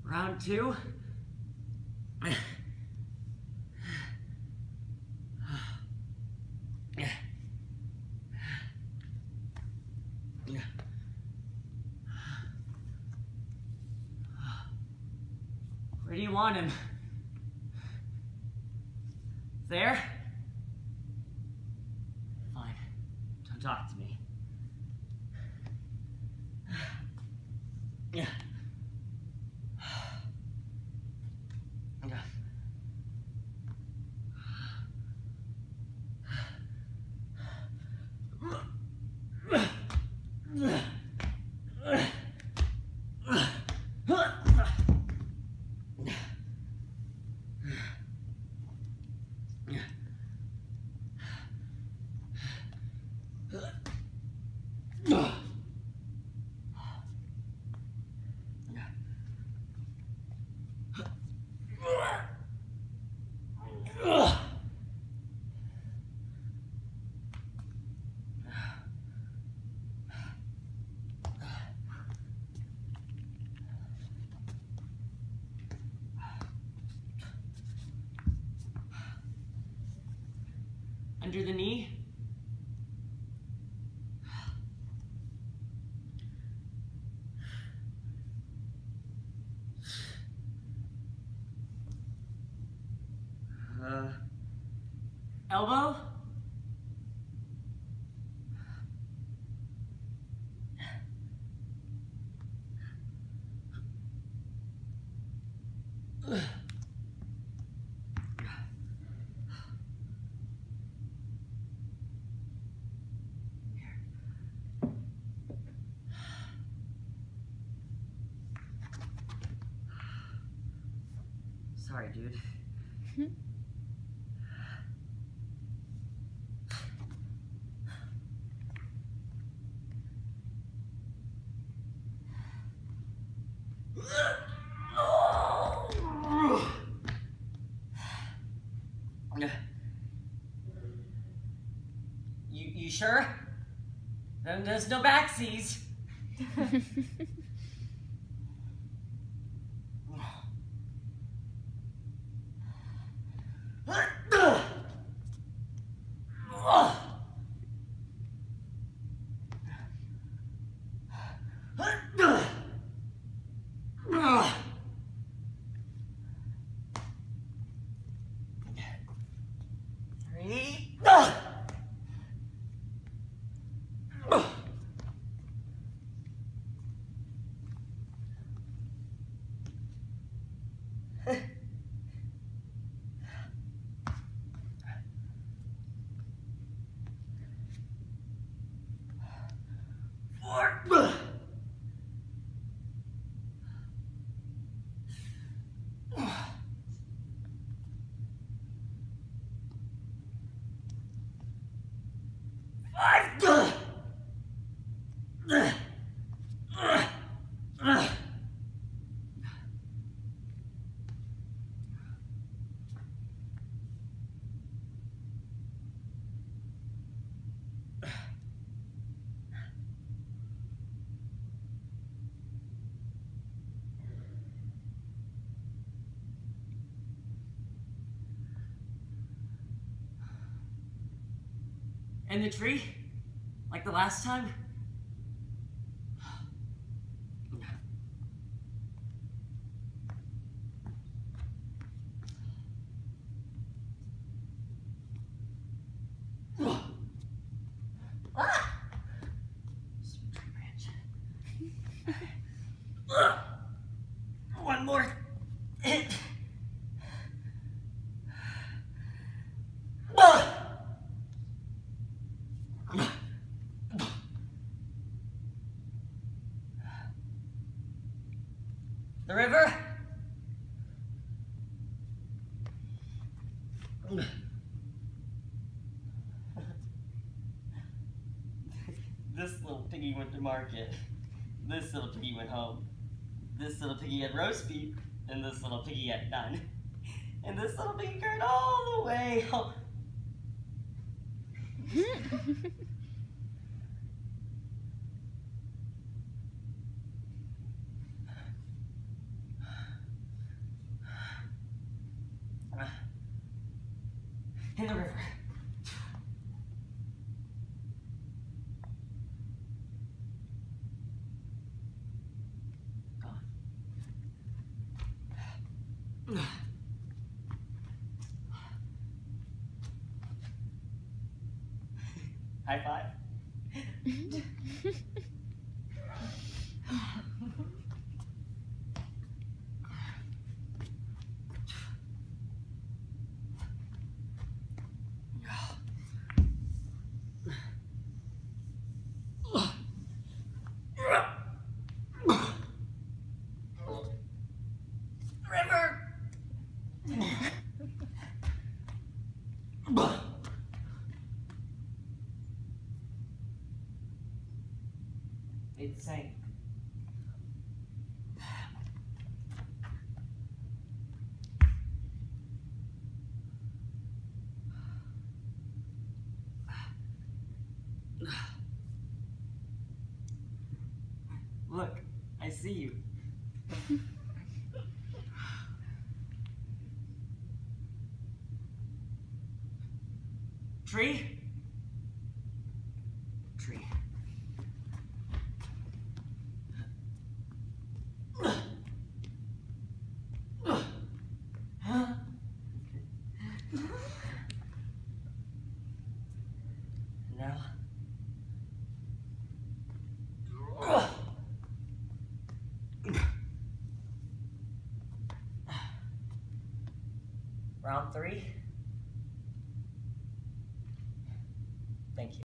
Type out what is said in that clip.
Round two. Where do you want him? There? Fine. Don't talk to me. Under the knee. Elbow. Sorry, dude. You sure? Then there's no backsies. In the tree? Like the last time? One more hit. The river? This little piggy went to market. This little piggy went home. This little piggy had roast beef, and this little piggy had none. And this little piggy carried all the way home. in the river. Gone. High five. River. It sank. Look, I see you. Tree? Tree. Now. Round 3. Thank you.